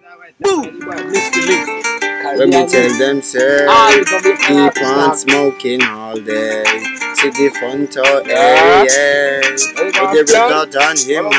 Boom! Let me tell them, sir, keep on smoking all day. See the fun to with the Reddadan him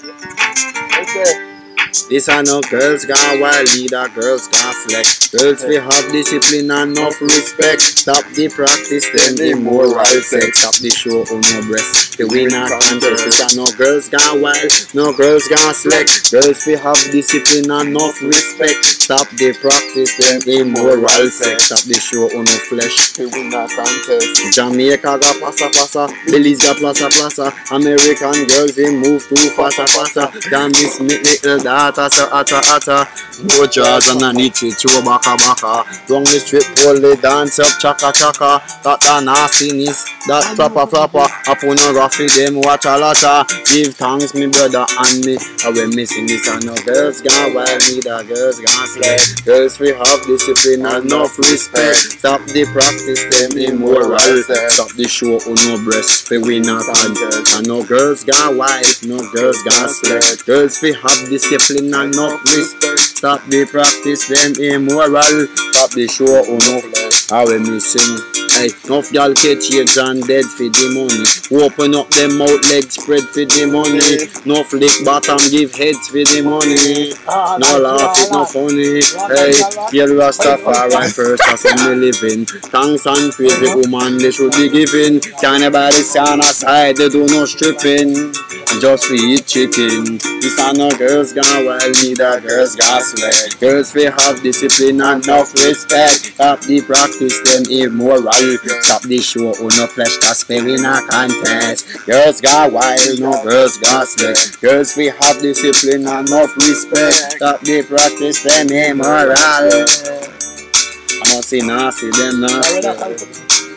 now. This are no girls gone wild, leader girls gone flex. Girls we have discipline and enough respect. Stop the practice, then the moral sex. Stop the show on no breast. The winner contest. This are no girls gone wild, no girls gone slack. Girls we have discipline and enough respect. Stop the practice, then the moral sex. Stop the show on no flesh. The winner contest. Jamaica got passa. Belize got plaza. American girls they move too fassa. Can't miss me little data. Atta. No jazz and I need to throw baka. Wrong the strip, hold the dance up, chaka. That nastiness, that flapper. Upon a roughy them, watch a lotta. Give thanks, me brother and me. I will missing this and no girls gone wild, neither girls gone slay. Girls we have discipline and enough respect. Stop the practice, them immoral. Stop the show on no breast, we win a contest. And no girls gone wild, no girls gone slay. Girls we have discipline and enough respect. Stop the practice, them immoral. Stop the show on no flesh. I will missing. Hey, enough y'all catch AIDS and dead for the money. Open up them mouth, legs spread for the money. No flick bottom, give heads for the money. No laugh, it no funny. Hey, yell Rastafari first, that's how me living. Thanks and praise the woman they should be giving. Can't nobody stand aside, they do no stripping. Just for eat chicken. This are no girls gone wild, neither girls gone slay. Girls we have discipline and enough respect. Stop the practice, them immoral. Stop the show on no flesh, that's fair in a contest. Girls got wild, no girls got slay. Girls we have discipline and enough respect. Stop the practice, them immoral. I must say nasty, them nasty.